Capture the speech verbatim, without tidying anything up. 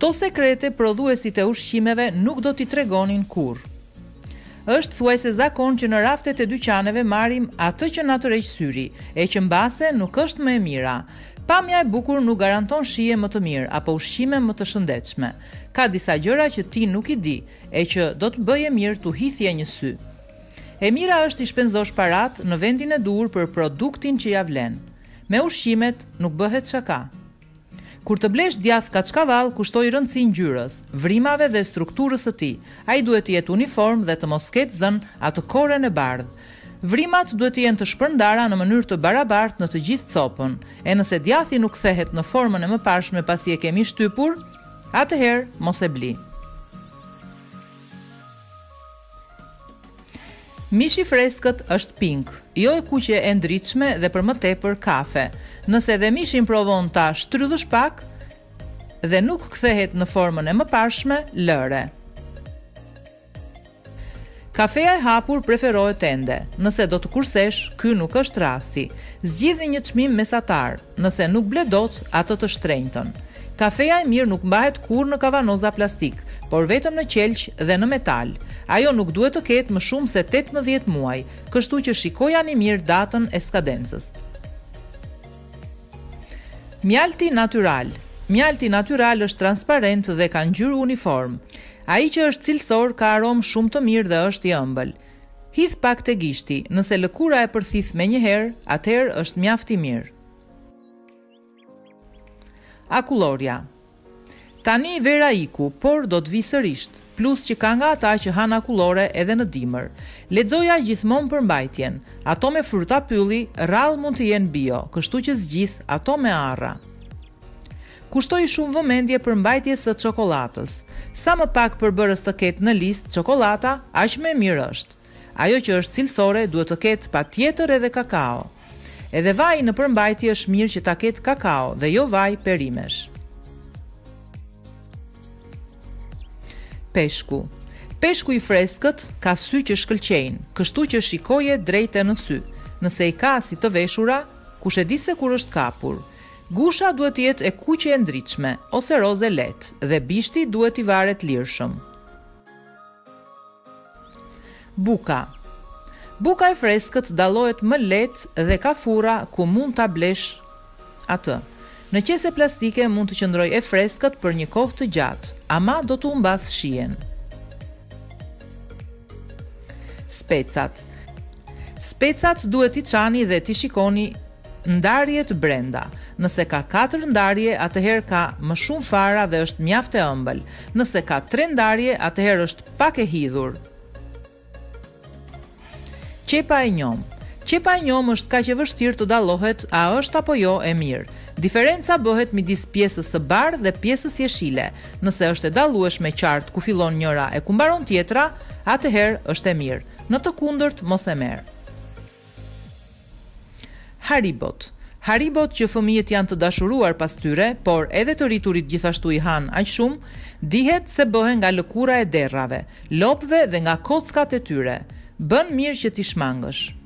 Këto sekrete prodhuesit e ushqimeve nuk do t'i tregonin kurrë. Është thuajse zakon që në raftet e dyqaneve marrim atë që na tërheq syri, e që mbase nuk është më e mira. Pamja e bukur nuk garanton shije më të mirë apo ushqime më të shëndetshme. Ka disa gjëra që ti nuk i di, e që do të bëje mirë tu hithje një sy. E mira është i shpenzosh parat në vendin e duhur për produktin që ja vlen. Me ushqimet nuk bëhet shaka. Kur të blesh djath kaçkavall, kushtoj rëndësi ngjyrës, vrimave dhe strukturës së tij. Ai duhet të jetë uniform dhe të mos ketë zën atë korren e bardhë. Vrimat duhet të jenë të shpërndara në mënyrë të barabartë në të gjithë copën, e nëse djathi nuk kthehet në formën e mëparshme pasi e kemi shtypur, atëherë mos e bli. Mishi i freskët është pink, jo e kuqe e ndritshme dhe për më tepër kafe. Nëse dhe mishin provon ta shtrydhësh pak dhe nuk kthehet në formën e mëparshme, lëre. Kafeja e hapur preferohet ende. Nëse do të kursesh, ky nuk është rasti. Zgjidhni një çmim mesatar, nëse nuk ble dot atë të shtrenjtën. Kafeja e mirë nuk mbahet kurrë në kavanoza plastik, por vetëm në qelq dhe në metal. Ajo nuk duhet të ketë më shumë se tetëmbëdhjetë muaj, kështu që shikojani mirë datën e skadencës. Mjalti natyral. Mjalti natyral është transparent dhe ka ngjyrë uniform. Ai që është cilësor ka aromë shumë të mirë dhe është i ëmbël. Hidh pak te gishti, nëse lëkura e përthith menjëherë, atëherë është mjaft i mirë. Akulloria. Tani vera iku, por do të vi sërisht, plus që ka nga ata që han akullore edhe në dimër. Lexoja gjithmonë për mbajtjen. Ato me fruta pylli rrallë mund të jenë bio, kështu që zgjidh ato me arra. Kushtoj shumë vëmendje për mbajtje së çokoladës. Sa më pak përbërës të ketë në listë çokolata, aq më mirë është. Ajo që është cilësore duhet të ketë patjetër edhe kakao. Edhe vaj në përmbajtje është mirë që ta ketë kakao dhe jo vaj perimesh. Peshku. Peshku i freskët ka sy që shkëlqejnë, kështu që shikoje drejt e në sy. Nëse i ka si të veshura, kush e di se kur është kapur. Gusha duhet të jetë e kuqe e ndritshme ose roze lehtë dhe bishti duhet i varet lirshëm. Buka. Buka e freskët dallohet më lehtë dhe ka furra ku mund ta blesh atë. Në qese plastike mund të qëndroj e freskët për një kohë të gjatë, ama do të humbas shijen. Specat. Specat duhet i çani dhe ti shikoni ndarjet brenda. Nëse ka katër ndarje, atëherë ka më shumë fara dhe është mjaft e ëmbël. Nëse ka tre ndarje, atëherë është pak e hidhur. Qepa e njom. Qepa e njom është kaq e vështirë të dallohet a është apo jo e mirë. Diferenca bëhet midis pjesës së bardhë dhe pjesës jeshile. Nëse është e dallueshme qartë ku fillon njëra e ku mbaron tjetra, atëherë është e mirë. Në të kundërt mos e merr. Haribot. Haribot që fëmijët janë të dashuruar pas tyre, por edhe të rriturit gjithashtu i han aq shumë, dihet se bëhen nga lëkura e derrave, lopëve dhe nga kockat e tyre. Bën mirë që t'i shmangësh.